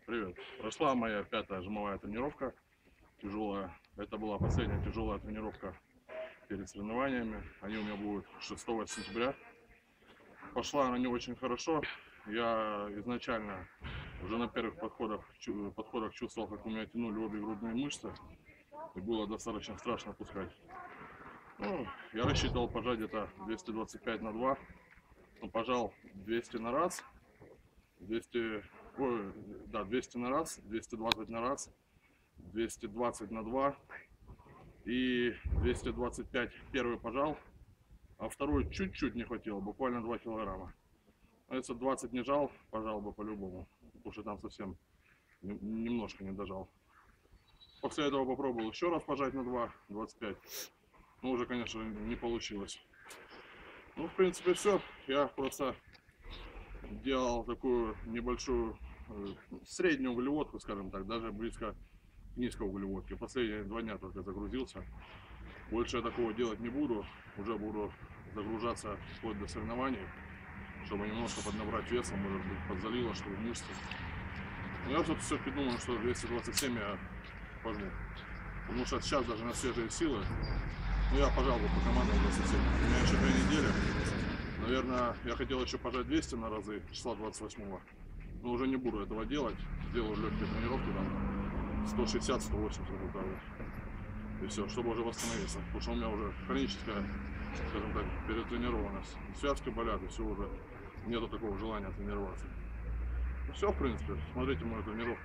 Привет. Прошла моя 5-я жимовая тренировка, тяжелая. Это была последняя тяжелая тренировка перед соревнованиями. Они у меня будут 6 сентября. Пошла она не очень хорошо. Я изначально уже на первых подходах чувствовал, как у меня тянули обе грудные мышцы. И было достаточно страшно пускать. Я рассчитывал пожать где-то 225 на 2. Но пожал 200 на раз. 200 на раз, 220 на раз, 220 на 2 и 225 первый пожал, а второй чуть-чуть не хватило, буквально 2 килограмма. Если 20 не жал, пожал бы по-любому, потому что там совсем немножко не дожал. После этого попробовал еще раз пожать на 2, 25, но уже, конечно, не получилось. Ну, в принципе, все. Я просто делал такую небольшую среднюю углеводку, скажем так, даже близко к низкой углеводке. Последние 2 дня только загрузился. Больше я такого делать не буду. Уже буду загружаться вплоть до соревнований, чтобы немножко поднабрать веса, может быть, подзалило, чтобы мышцы. Но я все-таки думаю, что 227 я пожму. Потому что сейчас даже на свежие силы, я пожал бы по командам 27. У меня еще 2 недели. Наверное, я хотел еще пожать 200 на разы числа 28-го, но уже не буду этого делать. Сделаю легкие тренировки, там 160-180 результатов. И все, чтобы уже восстановиться. Потому что у меня уже хроническая, скажем так, перетренированность. Связки болят, и все уже нету такого желания тренироваться. Ну, все, в принципе, смотрите мою тренировку.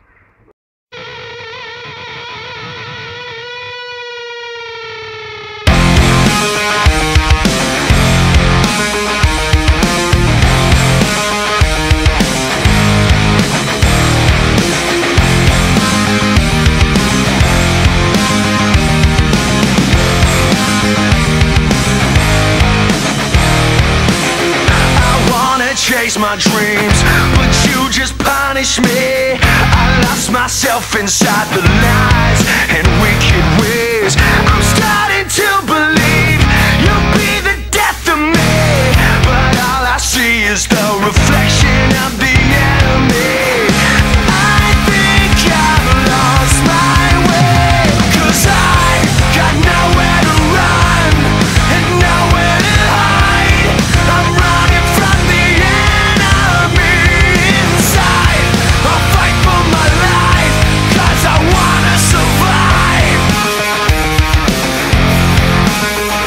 Chase my dreams, but you just punish me. I lost myself inside the lies and wicked ways. I'm starting to believe you'll be the death of me, but all I see is the reflection of the enemy. I think I've lost my way, 'cause I got nowhere to run and nowhere to hide. I'm running from the enemy inside. I'll fight for my life, 'cause I wanna survive.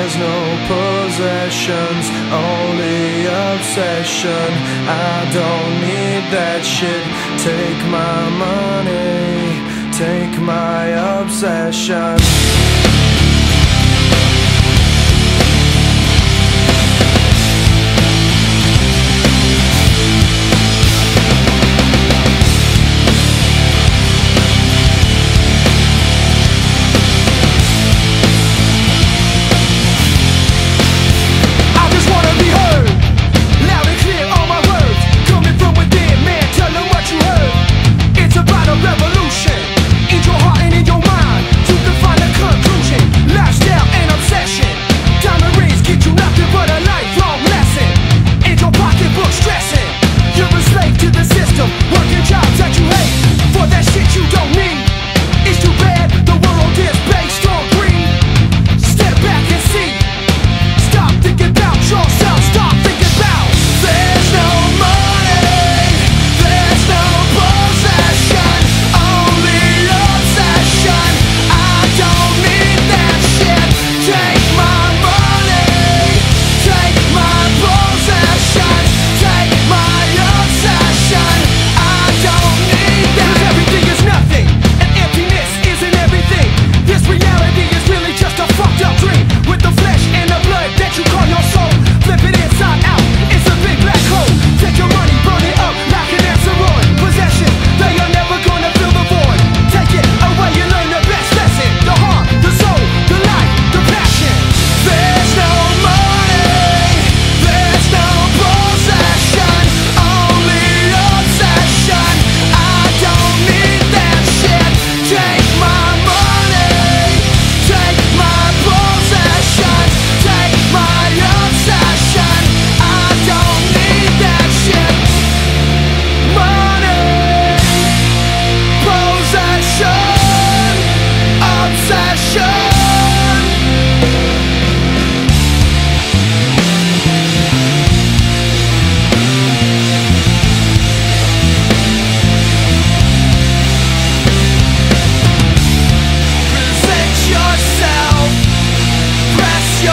There's no possessions, only obsession. I don't need that shit. Take my money, take my obsession.